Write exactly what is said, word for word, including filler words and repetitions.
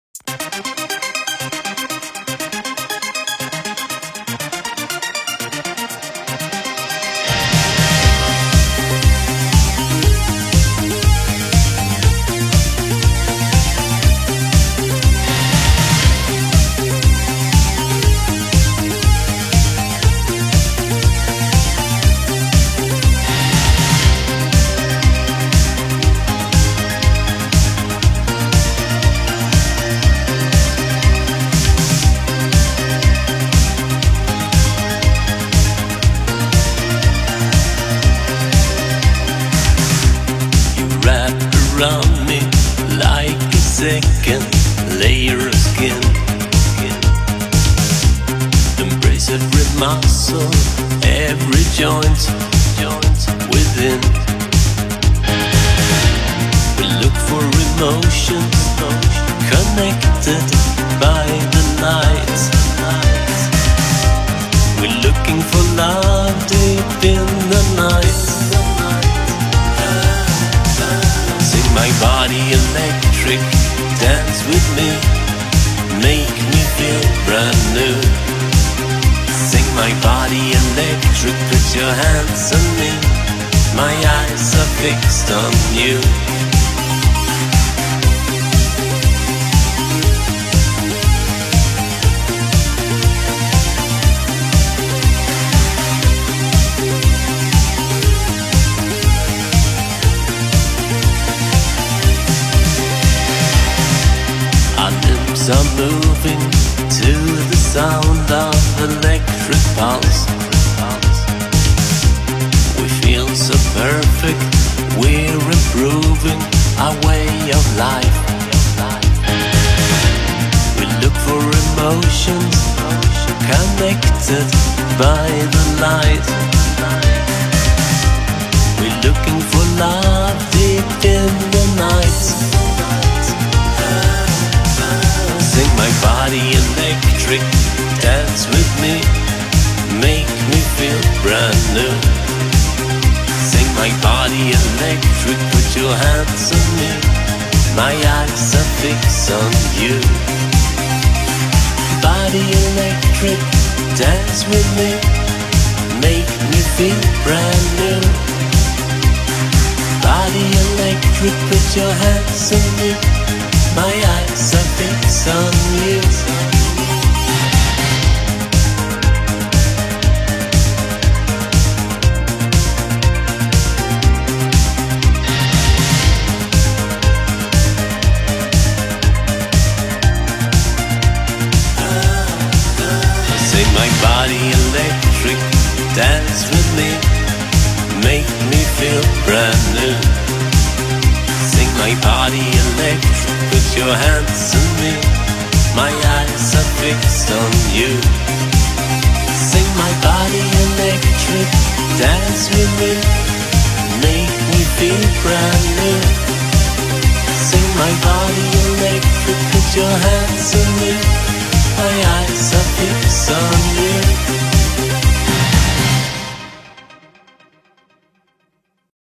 Around me like a second layer of skin. Embrace every muscle, every joint, joint within. We look for emotions, connected by the night. We're looking for love deep in the night. My body electric, dance with me, make me feel brand new. Sing my body electric, put your hands on me, my eyes are fixed on you. Are moving to the sound of electric pulse. We feel so perfect, we're improving our way of life. We look for emotions, connected by the light. We're looking for love deep in the night. Sing my body electric, dance with me, make me feel brand new. Sing my body electric, put your hands on me, my eyes are fixed on you. Body electric, dance with me, make me feel brand new. Body electric, put your hands on me, my eyes are fixed on you. Say my body electric, dance with me, make me feel brand new. Sing my body electric, put your hands on me, my eyes are fixed on you. Sing my body electric, dance with me, make me feel brand new. Sing my body electric, put your hands on me, my eyes are